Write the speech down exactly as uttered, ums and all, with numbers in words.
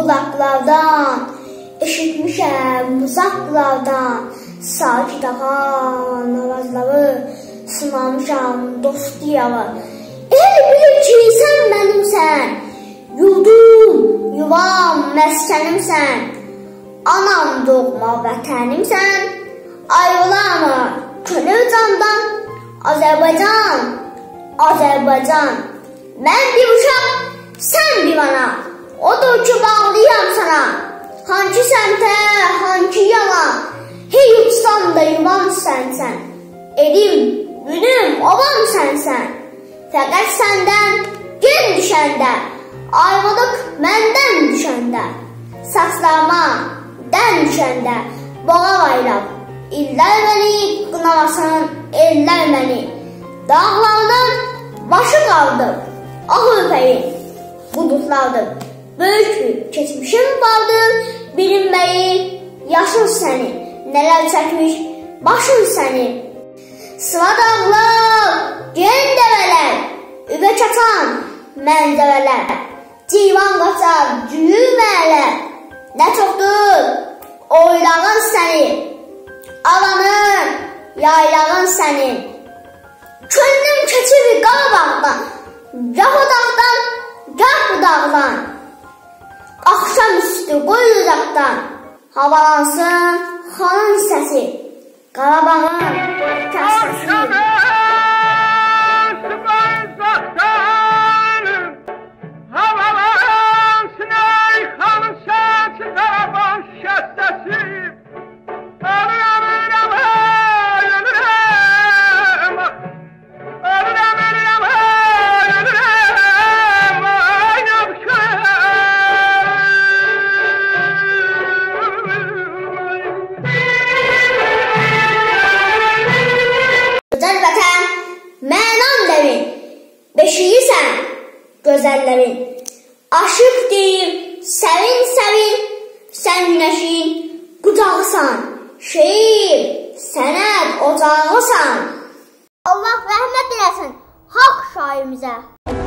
Uzaqlardan, eşitmişəm uzaqlardan, sakit ağan avazları, sınamışam dost diyalı. El bilir ki sən mənimsən, yurdum, yuvam, məskənimsən, anam doğma vətənimsən, ayrılamı könül candan, Azərbaycan, Azərbaycan. Mən bir uşaq, sən bir ana, odur ki bağlıyam sana. Hangi səmtə, hangi yana, hey uçsam da yuvam sənsən. Elim, günüm, ovam sənsən. Fəqət səndən gen düşəndə, ayrılıq məndən düşəndə, saçlarıma dən düşəndə, boğa bayraq, illər məni qınamasın, ellər məni. Dağlardan başı qaldı, ah öpəyin, bulutlardır. Böyük bir keçmişim vardır, bilinməyi, yaşın səni, nələr çəkmiş, başın səni. Sıra dağlar, gen dəvələr, übə çatan mənzərələr, civan qaçar, cüyümələr, nə çoxdur, oylağın səni, alanın, yaylağın səni. Könlüm keçir Qarabağdan, gah o dağdan, gah bu dağdan. Axşam üstü qoy uzaqdan, havalansın xanın səsi, Qarabağın kəsəsi. Beşiyisən gözəllərin, aşıq deyib, səvin səvin, sən günəşin qucağısan, şeir, sənət ocağısan. Allah rəhmət eləsin haqq şairimizə.